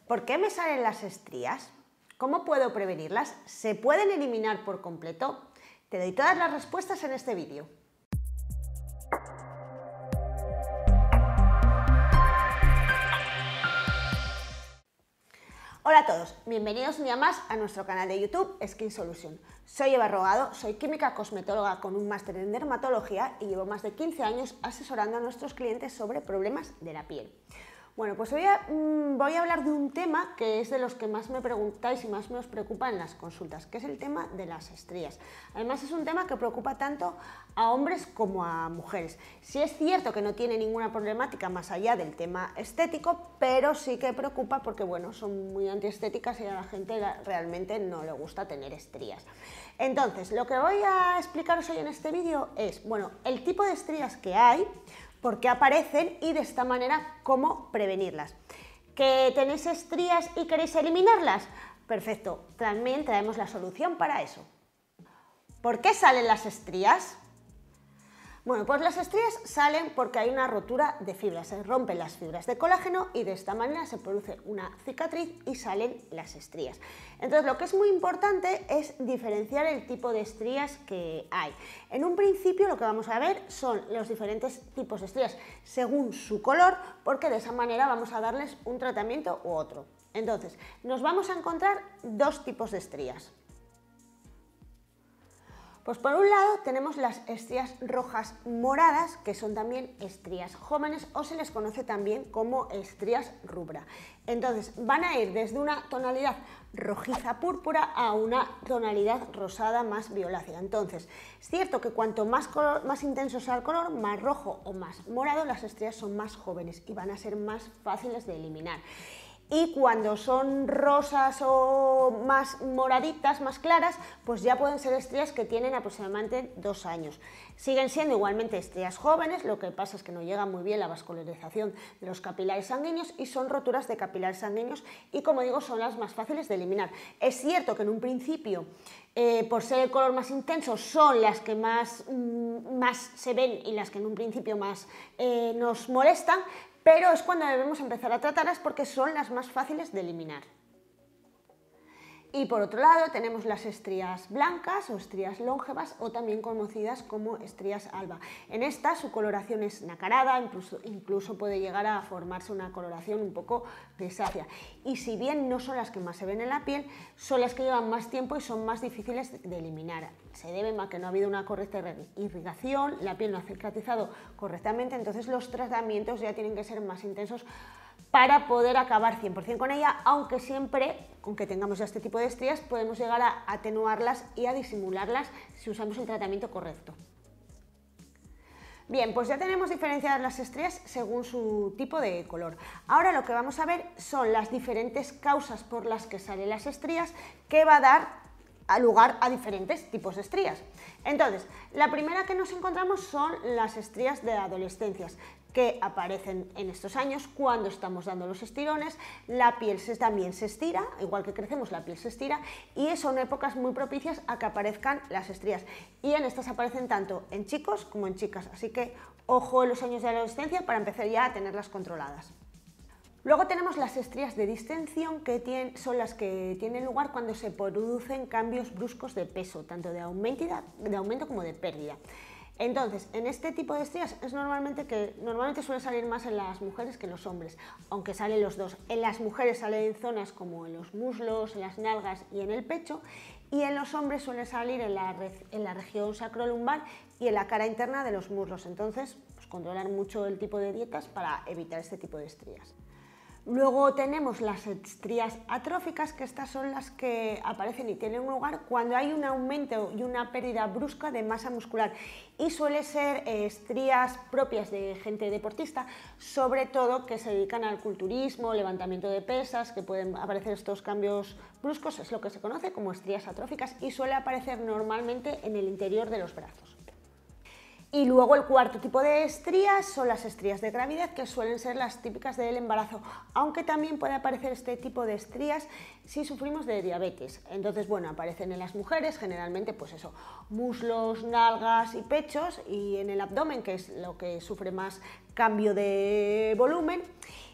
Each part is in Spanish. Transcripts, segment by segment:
¿Por qué me salen las estrías? ¿Cómo puedo prevenirlas? ¿Se pueden eliminar por completo? Te doy todas las respuestas en este vídeo. Hola a todos, bienvenidos un día más a nuestro canal de YouTube Skin Solution. Soy Eva Rogado, soy química cosmetóloga con un máster en dermatología y llevo más de 15 años asesorando a nuestros clientes sobre problemas de la piel. Bueno, pues voy a hablar de un tema que es de los que más me preguntáis y más me os preocupa en las consultas, que es el tema de las estrías. Además es un tema que preocupa tanto a hombres como a mujeres. Sí es cierto que no tiene ninguna problemática más allá del tema estético, pero sí que preocupa porque, bueno, son muy antiestéticas y a la gente realmente no le gusta tener estrías. Entonces, lo que voy a explicaros hoy en este vídeo es, bueno, el tipo de estrías que hay, por qué aparecen y de esta manera cómo prevenirlas. ¿Que tenéis estrías y queréis eliminarlas? Perfecto, también traemos la solución para eso. ¿Por qué salen las estrías? Bueno, pues las estrías salen porque hay una rotura de fibras, se rompen las fibras de colágeno y de esta manera se produce una cicatriz y salen las estrías. Entonces, lo que es muy importante es diferenciar el tipo de estrías que hay. En un principio lo que vamos a ver son los diferentes tipos de estrías según su color, porque de esa manera vamos a darles un tratamiento u otro. Entonces, nos vamos a encontrar dos tipos de estrías. Pues por un lado tenemos las estrías rojas moradas, que son también estrías jóvenes o se les conoce también como estrías rubra. Entonces van a ir desde una tonalidad rojiza púrpura a una tonalidad rosada más violácea. Entonces es cierto que cuanto más intenso sea el color, más rojo o más morado, las estrías son más jóvenes y van a ser más fáciles de eliminar. Y cuando son rosas o más moraditas, más claras, pues ya pueden ser estrías que tienen aproximadamente 2 años. Siguen siendo igualmente estrías jóvenes, lo que pasa es que no llega muy bien la vascularización de los capilares sanguíneos y son roturas de capilares sanguíneos y, como digo, son las más fáciles de eliminar. Es cierto que en un principio, por ser el color más intenso, son las que más se ven y las que en un principio más nos molestan, pero es cuando debemos empezar a tratarlas porque son las más fáciles de eliminar. Y por otro lado tenemos las estrías blancas o estrías longevas o también conocidas como estrías alba. En esta su coloración es nacarada, incluso puede llegar a formarse una coloración un poco grisácea. Y si bien no son las que más se ven en la piel, son las que llevan más tiempo y son más difíciles de eliminar. Se debe a que no ha habido una correcta irrigación, la piel no ha cicatrizado correctamente, entonces los tratamientos ya tienen que ser más intensos para poder acabar 100% con ella, aunque siempre, aunque tengamos ya este tipo de estrías, podemos llegar a atenuarlas y a disimularlas si usamos el tratamiento correcto. Bien, pues ya tenemos diferenciadas las estrías según su tipo de color. Ahora lo que vamos a ver son las diferentes causas por las que salen las estrías, que va a dar lugar a diferentes tipos de estrías. Entonces, la primera que nos encontramos son las estrías de adolescencias, que aparecen en estos años cuando estamos dando los estirones, la piel también se estira, igual que crecemos la piel se estira, y son épocas muy propicias a que aparezcan las estrías. Y en estas aparecen tanto en chicos como en chicas, así que ojo en los años de adolescencia para empezar ya a tenerlas controladas. Luego tenemos las estrías de distensión, que son las que tienen lugar cuando se producen cambios bruscos de peso, tanto de aumento como de pérdida. Entonces, en este tipo de estrías normalmente suele salir más en las mujeres que en los hombres, aunque salen los dos. En las mujeres salen en zonas como en los muslos, en las nalgas y en el pecho, y en los hombres suele salir en la región sacrolumbar y en la cara interna de los muslos. Entonces, pues controlar mucho el tipo de dietas para evitar este tipo de estrías. Luego tenemos las estrías atróficas, que estas son las que aparecen y tienen lugar cuando hay un aumento y una pérdida brusca de masa muscular y suele ser estrías propias de gente deportista, sobre todo que se dedican al culturismo, levantamiento de pesas, que pueden aparecer estos cambios bruscos, es lo que se conoce como estrías atróficas y suele aparecer normalmente en el interior de los brazos. Y luego el cuarto tipo de estrías son las estrías de gravidez, que suelen ser las típicas del embarazo, aunque también puede aparecer este tipo de estrías si sufrimos de diabetes. Entonces, bueno, aparecen en las mujeres generalmente, pues eso, muslos, nalgas y pechos, y en el abdomen, que es lo que sufre más cambio de volumen.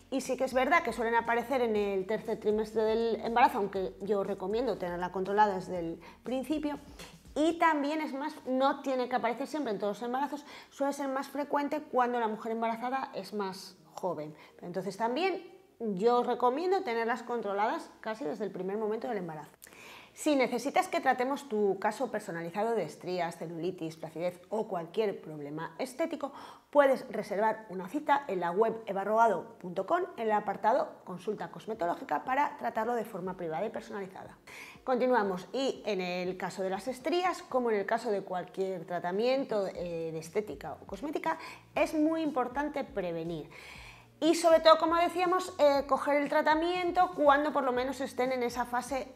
Y sí que es verdad que suelen aparecer en el tercer trimestre del embarazo, aunque yo recomiendo tenerla controlada desde el principio. Y también es más, no tiene que aparecer siempre en todos los embarazos, suele ser más frecuente cuando la mujer embarazada es más joven. Entonces también yo os recomiendo tenerlas controladas casi desde el primer momento del embarazo. Si necesitas que tratemos tu caso personalizado de estrías, celulitis, flacidez o cualquier problema estético, puedes reservar una cita en la web evarrogado.com en el apartado Consulta cosmetológica para tratarlo de forma privada y personalizada. Continuamos, y en el caso de las estrías, como en el caso de cualquier tratamiento de estética o cosmética, es muy importante prevenir. Y sobre todo, como decíamos, coger el tratamiento cuando por lo menos estén en esa fase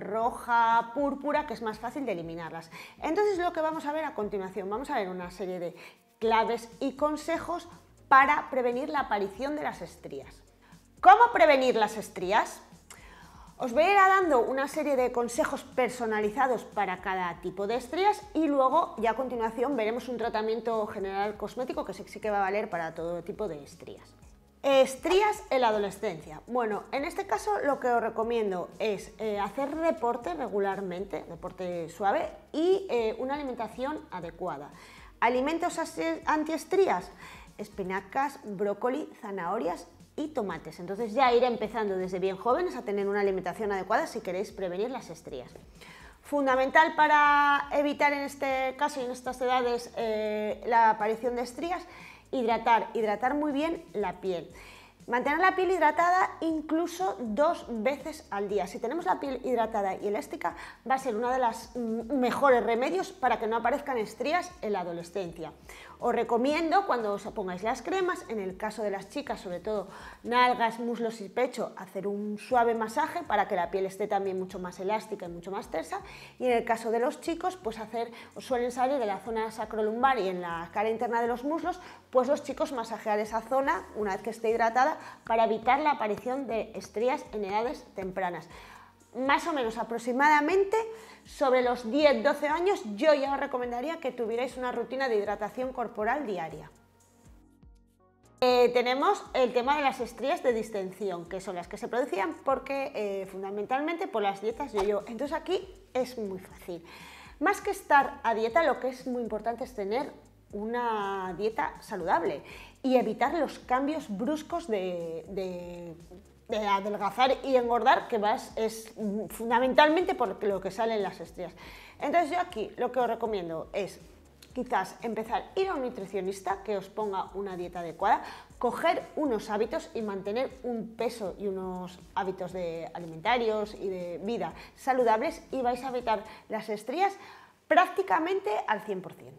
roja, púrpura, que es más fácil de eliminarlas. Entonces, lo que vamos a ver a continuación, vamos a ver una serie de claves y consejos para prevenir la aparición de las estrías. ¿Cómo prevenir las estrías? Os voy a ir dando una serie de consejos personalizados para cada tipo de estrías y luego ya a continuación veremos un tratamiento general cosmético que sí que va a valer para todo tipo de estrías. Estrías en la adolescencia. Bueno, en este caso lo que os recomiendo es hacer deporte regularmente, deporte suave y una alimentación adecuada. Alimentos antiestrías, espinacas, brócoli, zanahorias y tomates. Entonces ya ir empezando desde bien jóvenes a tener una alimentación adecuada si queréis prevenir las estrías. Fundamental para evitar en este caso y en estas edades la aparición de estrías, hidratar muy bien la piel. Mantener la piel hidratada incluso 2 veces al día. Si tenemos la piel hidratada y elástica, va a ser uno de los mejores remedios para que no aparezcan estrías en la adolescencia. Os recomiendo, cuando os pongáis las cremas, en el caso de las chicas, sobre todo nalgas, muslos y pecho, hacer un suave masaje para que la piel esté también mucho más elástica y mucho más tersa. Y en el caso de los chicos, pues suelen salir de la zona sacrolumbar y en la cara interna de los muslos, pues los chicos masajear esa zona una vez que esté hidratada para evitar la aparición de estrías en edades tempranas. Más o menos aproximadamente sobre los 10-12 años yo ya os recomendaría que tuvierais una rutina de hidratación corporal diaria. Tenemos el tema de las estrías de distensión, que son las que se producían porque fundamentalmente por las dietas yo-yo. Entonces aquí es muy fácil. Más que estar a dieta, lo que es muy importante es tener una dieta saludable y evitar los cambios bruscos de adelgazar y engordar, que es fundamentalmente por lo que salen las estrías. Entonces yo aquí lo que os recomiendo es quizás empezar a ir a un nutricionista que os ponga una dieta adecuada, coger unos hábitos y mantener un peso y unos hábitos alimentarios y de vida saludables y vais a evitar las estrías prácticamente al 100%.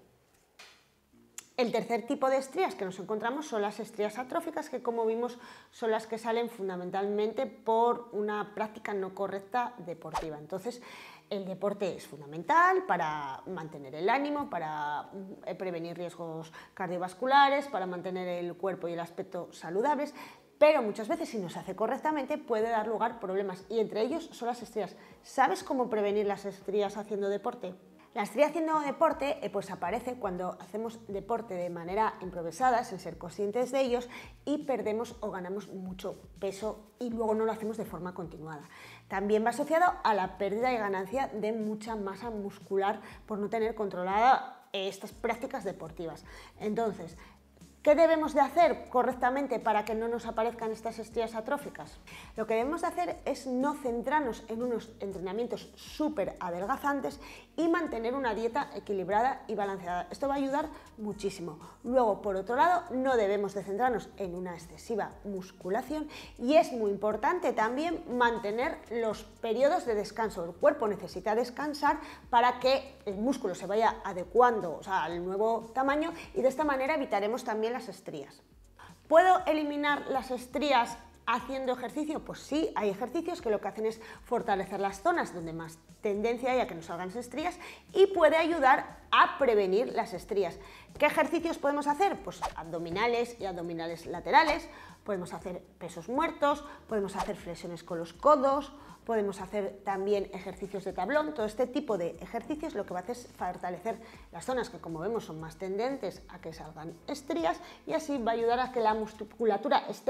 El tercer tipo de estrías que nos encontramos son las estrías atróficas, que como vimos son las que salen fundamentalmente por una práctica no correcta deportiva. Entonces, el deporte es fundamental para mantener el ánimo, para prevenir riesgos cardiovasculares, para mantener el cuerpo y el aspecto saludables, pero muchas veces si no se hace correctamente puede dar lugar a problemas y entre ellos son las estrías. ¿Sabes cómo prevenir las estrías haciendo deporte? La estría haciendo deporte pues aparece cuando hacemos deporte de manera improvisada, sin ser conscientes de ellos, y perdemos o ganamos mucho peso y luego no lo hacemos de forma continuada. También va asociado a la pérdida y ganancia de mucha masa muscular por no tener controlada estas prácticas deportivas. Entonces, ¿qué debemos de hacer correctamente para que no nos aparezcan estas estrías atróficas? Lo que debemos de hacer es no centrarnos en unos entrenamientos súper adelgazantes y mantener una dieta equilibrada y balanceada. Esto va a ayudar muchísimo. Luego, por otro lado, no debemos de centrarnos en una excesiva musculación y es muy importante también mantener los periodos de descanso. El cuerpo necesita descansar para que el músculo se vaya adecuando, al nuevo tamaño, y de esta manera evitaremos también las estrías. ¿Puedo eliminar las estrías haciendo ejercicio? Pues sí, hay ejercicios que lo que hacen es fortalecer las zonas donde más tendencia hay a que nos salgan estrías y puede ayudar a prevenir las estrías. ¿Qué ejercicios podemos hacer? Pues abdominales y abdominales laterales, podemos hacer pesos muertos, podemos hacer flexiones con los codos, podemos hacer también ejercicios de tablón. Todo este tipo de ejercicios lo que va a hacer es fortalecer las zonas que, como vemos, son más tendentes a que salgan estrías y así va a ayudar a que la musculatura esté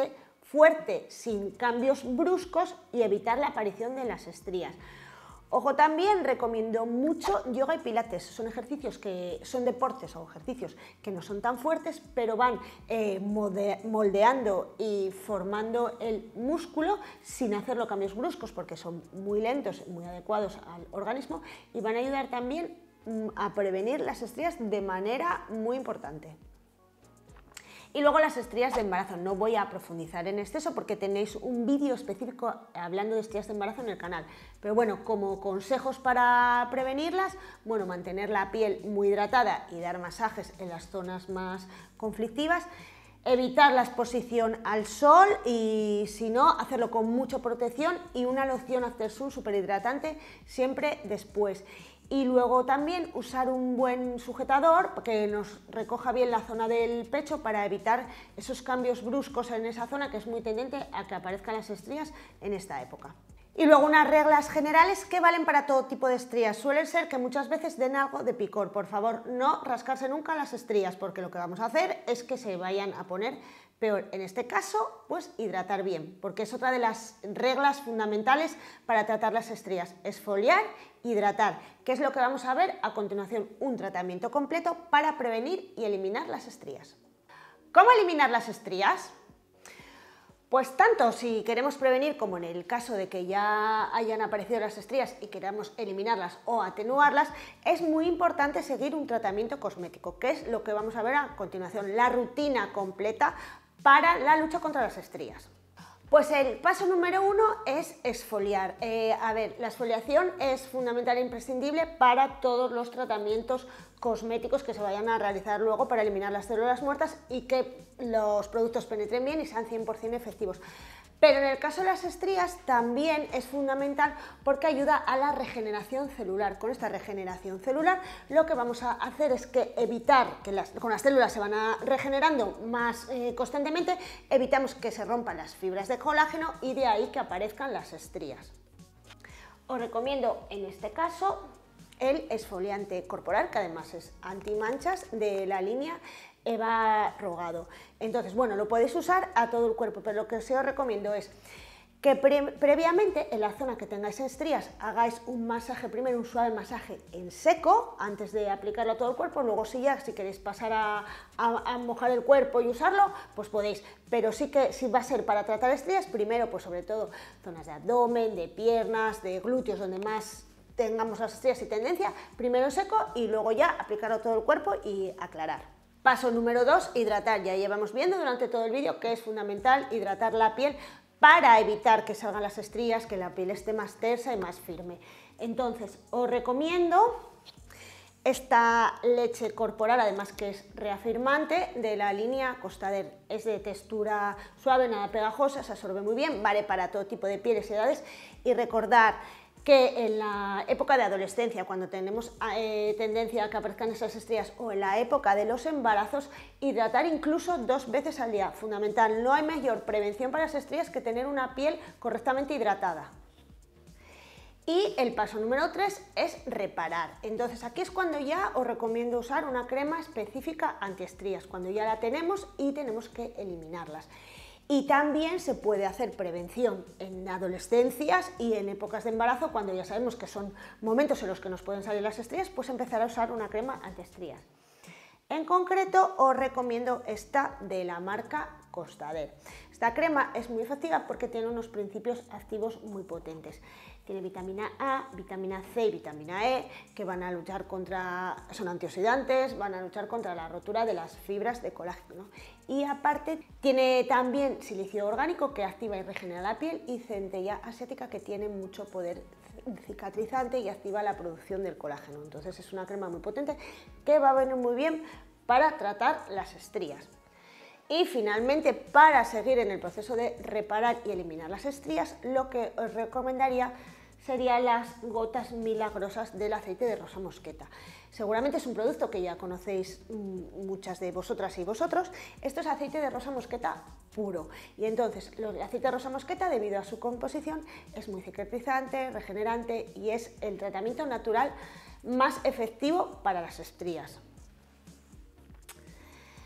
fuerte sin cambios bruscos y evitar la aparición de las estrías. Ojo, también recomiendo mucho yoga y pilates. Son ejercicios que son deportes o ejercicios que no son tan fuertes, pero van moldeando y formando el músculo sin hacerlo cambios bruscos, porque son muy lentos, muy adecuados al organismo, y van a ayudar también a prevenir las estrías de manera muy importante. Y luego las estrías de embarazo. No voy a profundizar en exceso porque tenéis un vídeo específico hablando de estrías de embarazo en el canal. Pero bueno, como consejos para prevenirlas, bueno, mantener la piel muy hidratada y dar masajes en las zonas más conflictivas. Evitar la exposición al sol y, si no, hacerlo con mucha protección y una loción After Sun súper hidratante siempre después. Y luego también usar un buen sujetador que nos recoja bien la zona del pecho para evitar esos cambios bruscos en esa zona, que es muy tendente a que aparezcan las estrías en esta época. Y luego unas reglas generales que valen para todo tipo de estrías. Suelen ser que muchas veces den algo de picor. Por favor, no rascarse nunca las estrías, porque lo que vamos a hacer es que se vayan a poner peor. En este caso, pues hidratar bien, porque es otra de las reglas fundamentales para tratar las estrías. Exfoliar, hidratar, que es lo que vamos a ver a continuación, un tratamiento completo para prevenir y eliminar las estrías. ¿Cómo eliminar las estrías? Pues tanto si queremos prevenir como en el caso de que ya hayan aparecido las estrías y queramos eliminarlas o atenuarlas, es muy importante seguir un tratamiento cosmético, que es lo que vamos a ver a continuación, la rutina completa para la lucha contra las estrías. Pues el paso número 1 es exfoliar. La exfoliación es fundamental e imprescindible para todos los tratamientos cosméticos que se vayan a realizar luego para eliminar las células muertas y que los productos penetren bien y sean 100% efectivos. Pero en el caso de las estrías también es fundamental porque ayuda a la regeneración celular. Con esta regeneración celular lo que vamos a hacer es que evitar que con las células se van regenerando más constantemente, evitamos que se rompan las fibras de colágeno y de ahí que aparezcan las estrías. Os recomiendo en este caso el exfoliante corporal, que además es antimanchas, de la línea Eva Rogado. Entonces, bueno, lo podéis usar a todo el cuerpo, pero lo que sí os recomiendo es que previamente en la zona que tengáis estrías hagáis un masaje, primero un suave masaje en seco antes de aplicarlo a todo el cuerpo, luego si queréis pasar a mojar el cuerpo y usarlo, pues podéis, pero sí que si va a ser para tratar estrías, primero pues sobre todo zonas de abdomen, de piernas, de glúteos, donde más tengamos las estrías y tendencia, primero en seco y luego ya aplicarlo a todo el cuerpo y aclarar. Paso número 2, hidratar. Ya llevamos viendo durante todo el vídeo que es fundamental hidratar la piel para evitar que salgan las estrías, que la piel esté más tersa y más firme. Entonces, os recomiendo esta leche corporal, además que es reafirmante, de la línea Costader. Es de textura suave, nada pegajosa, se absorbe muy bien, vale para todo tipo de pieles y edades. Y recordar que en la época de adolescencia, cuando tenemos tendencia a que aparezcan esas estrías, o en la época de los embarazos, hidratar incluso 2 veces al día, fundamental. No hay mayor prevención para las estrías que tener una piel correctamente hidratada. Y el paso número 3 es reparar. Entonces aquí es cuando ya os recomiendo usar una crema específica antiestrías, cuando ya la tenemos y tenemos que eliminarlas. Y también se puede hacer prevención en adolescencias y en épocas de embarazo, cuando ya sabemos que son momentos en los que nos pueden salir las estrías, pues empezar a usar una crema antiestrías. En concreto os recomiendo esta de la marca Costader. Esta crema es muy efectiva porque tiene unos principios activos muy potentes. Tiene vitamina A, vitamina C y vitamina E, que van a luchar son antioxidantes, van a luchar contra la rotura de las fibras de colágeno. Y aparte tiene también silicio orgánico, que activa y regenera la piel, y centella asiática, que tiene mucho poder cicatrizante y activa la producción del colágeno. Entonces es una crema muy potente que va a venir muy bien para tratar las estrías. Y finalmente, para seguir en el proceso de reparar y eliminar las estrías, lo que os recomendaría serían las gotas milagrosas del aceite de rosa mosqueta. Seguramente es un producto que ya conocéis muchas de vosotras y vosotros. Esto es aceite de rosa mosqueta puro. Y entonces, el aceite de rosa mosqueta, debido a su composición, es muy cicatrizante, regenerante y es el tratamiento natural más efectivo para las estrías.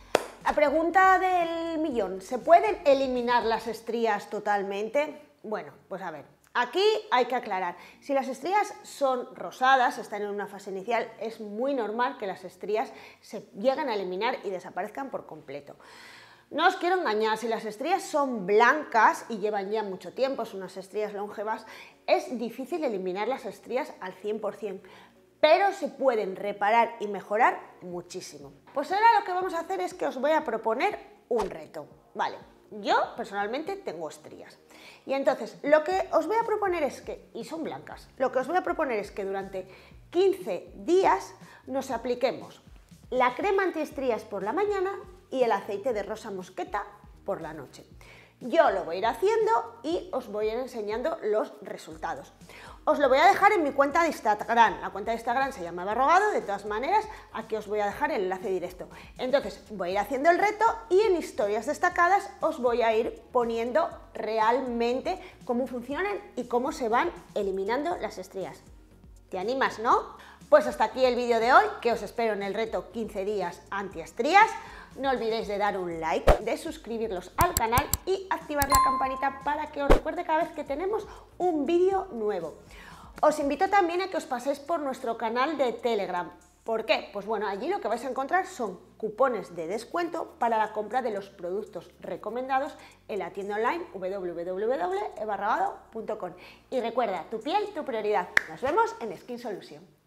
La pregunta del millón, ¿se pueden eliminar las estrías totalmente? Bueno, pues a ver, aquí hay que aclarar, si las estrías son rosadas, están en una fase inicial, es muy normal que las estrías se lleguen a eliminar y desaparezcan por completo. No os quiero engañar, si las estrías son blancas y llevan ya mucho tiempo, son unas estrías longevas, es difícil eliminar las estrías al 100%, pero se pueden reparar y mejorar muchísimo. Pues ahora lo que vamos a hacer es que os voy a proponer un reto, ¿vale? Yo personalmente tengo estrías y entonces lo que os voy a proponer es que, y son blancas, lo que os voy a proponer es que durante 15 días nos apliquemos la crema antiestrías por la mañana y el aceite de rosa mosqueta por la noche. Yo lo voy a ir haciendo y os voy a ir enseñando los resultados. Os lo voy a dejar en mi cuenta de Instagram. La cuenta de Instagram se llama Barrogado, de todas maneras, aquí os voy a dejar el enlace directo. Entonces, voy a ir haciendo el reto y en historias destacadas os voy a ir poniendo realmente cómo funcionan y cómo se van eliminando las estrías. ¿Te animas, no? Pues hasta aquí el vídeo de hoy, que os espero en el reto 15 días antiestrías. No olvidéis de dar un like, de suscribiros al canal y activar la campanita para que os recuerde cada vez que tenemos un vídeo nuevo. Os invito también a que os paséis por nuestro canal de Telegram. ¿Por qué? Pues bueno, allí lo que vais a encontrar son cupones de descuento para la compra de los productos recomendados en la tienda online www.ebarrogado.com. Y recuerda, tu piel, tu prioridad. Nos vemos en Skin Solution.